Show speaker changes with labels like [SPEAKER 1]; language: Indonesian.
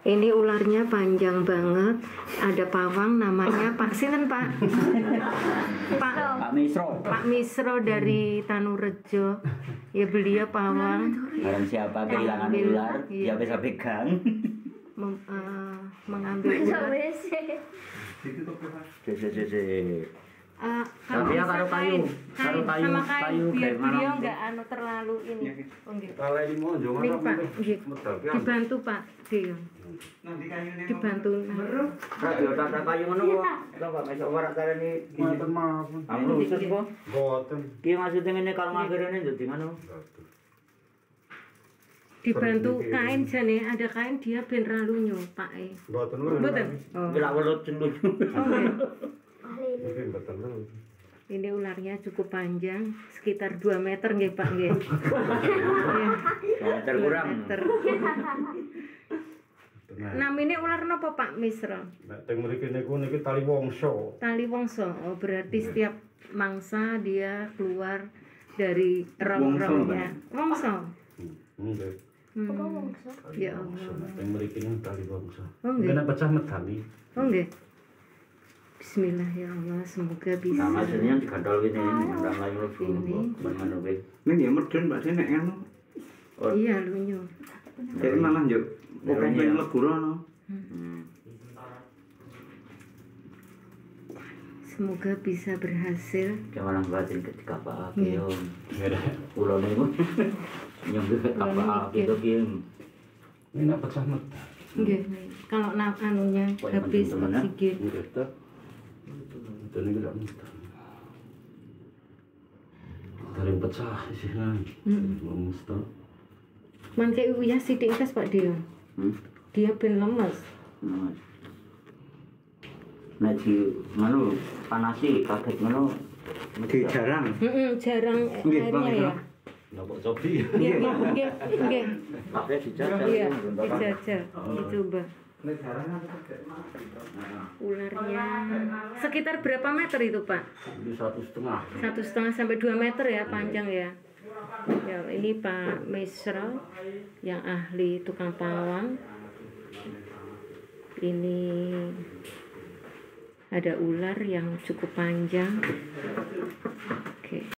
[SPEAKER 1] Ini ularnya panjang banget. Ada pawang namanya Pak Sinten Pak.
[SPEAKER 2] Pak Misro.
[SPEAKER 1] Pak Misro dari Tanurejo. Ya beliau pawang.
[SPEAKER 2] Barang siapa kehilangan ular, dia bisa pegang.
[SPEAKER 1] Mengambil ular.
[SPEAKER 2] Tapi ya karo kayu,
[SPEAKER 1] sama kayu biar
[SPEAKER 2] kayak
[SPEAKER 1] beliau
[SPEAKER 2] mana?
[SPEAKER 1] nggak terlalu ini.
[SPEAKER 3] Kalau ini mau jangan
[SPEAKER 1] Nih Pak, dibantu Pak Dio. Dibantu.
[SPEAKER 2] Radio tata kayu ngono kok. Coba mesok warak karene
[SPEAKER 3] Mboten maaf.
[SPEAKER 2] aku khusus kok.
[SPEAKER 3] Mboten.
[SPEAKER 2] Ki maksudnya ngene kalau ngakhirane dadi ngono.
[SPEAKER 1] Dibantu kain jane, ada kain dia ben ralunyo Pak e.
[SPEAKER 3] Mboten.
[SPEAKER 1] Mboten. Oh.
[SPEAKER 2] Gelak welut cendu.
[SPEAKER 3] Mungkin mboten.
[SPEAKER 1] Ini ularnya cukup panjang, sekitar 2 meter nggih Pak nggih. Iya.
[SPEAKER 2] Meter kurang.
[SPEAKER 1] Meter. Namine ular napa Pak Misro?
[SPEAKER 3] Nek teng mriki niku niki tali wangsa.
[SPEAKER 1] Tali wangsa. Oh, berarti setiap mangsa dia keluar dari rong-rongnya. Wangsa.
[SPEAKER 3] Nggih.
[SPEAKER 1] Ya Allah.
[SPEAKER 3] Teng mriki niku tali wangsa.
[SPEAKER 1] Oh, nggih.
[SPEAKER 3] Kena pecah medani.
[SPEAKER 1] Oh nggih. Bismillah ya Allah, semoga bisa.
[SPEAKER 2] Nah, maksudnya digandol gini, nang layu
[SPEAKER 1] Ini.
[SPEAKER 2] mana weh.
[SPEAKER 4] Ini ya medun Pak Nek kan.
[SPEAKER 1] Iya lunyo.
[SPEAKER 4] Jadi malah yo kok pengen leburono.
[SPEAKER 1] Semoga bisa berhasil.
[SPEAKER 2] Jangan batin ketika Pak
[SPEAKER 1] Iya.
[SPEAKER 2] Yo. Ulo niku. Nyembih apa gitu Kim.
[SPEAKER 3] Ini nek pecah medani.
[SPEAKER 1] Nggih. Kalau anunya habis oksigen.
[SPEAKER 3] Nggih ta. Itu niku lak medani. Tali pecah isihna. Mesti.
[SPEAKER 1] Mangke uyah sithik tes Pak Dio. Dia ben lemes.
[SPEAKER 2] Nah di mana panasi kaget mana
[SPEAKER 4] Di jarang.
[SPEAKER 1] Jarang
[SPEAKER 4] Nggih, Bang,
[SPEAKER 1] airnya ya.
[SPEAKER 3] Napa cobi?
[SPEAKER 1] Nggih.
[SPEAKER 2] pakai dijajal.
[SPEAKER 1] Iya, dijajal, dicoba.
[SPEAKER 4] Nek jarang apa
[SPEAKER 1] Ularnya sekitar berapa meter itu Pak?
[SPEAKER 3] 1,5.
[SPEAKER 1] 1,5 sampai 2 meter ya panjang ya. Ya ini Pak Misro yang ahli tukang pawang. Ini ada ular yang cukup panjang. Oke.